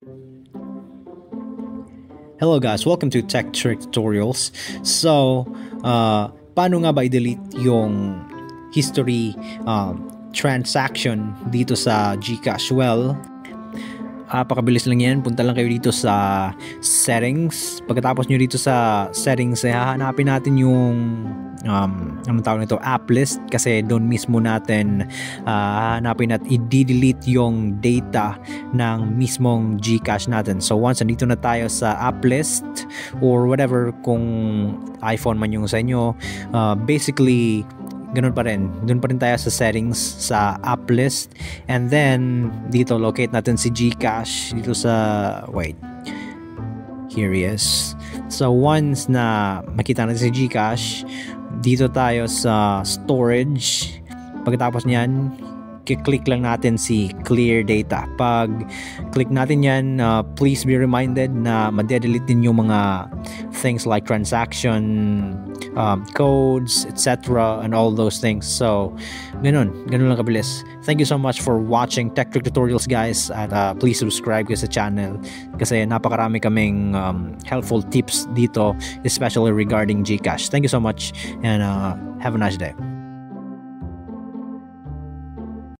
Hello guys, welcome to Tech Trick Tutorials. So, paano nga ba i-delete yung history transaction dito sa Gcash? Well, pakabilis lang yan. Punta lang kayo dito sa settings. Pagkatapos nyo dito sa settings, hahanapin natin yung anong tawag nito, app list, kasi doon mismo natin hanapin at i-delete yung data ng mismong Gcash natin. So once nandito na tayo sa app list or whatever, kung iPhone man yung sa inyo, basically ganun pa rin. Doon pa rin tayo sa settings sa app list, and then dito locate natin si Gcash dito sa, wait, here he is. So once na makita natin si Gcash, dito tayo sa storage. Pagkatapos niyan, click lang natin si clear data. Pag click natin yan, please be reminded na ma-delete din yung mga things like transaction codes, etc., and all those things. So ganun lang kabilis. Thank you so much for watching Tech Trick Tutorials, guys, at please subscribe sa channel kasi napakarami kaming helpful tips dito, especially regarding Gcash. Thank you so much, and have a nice day.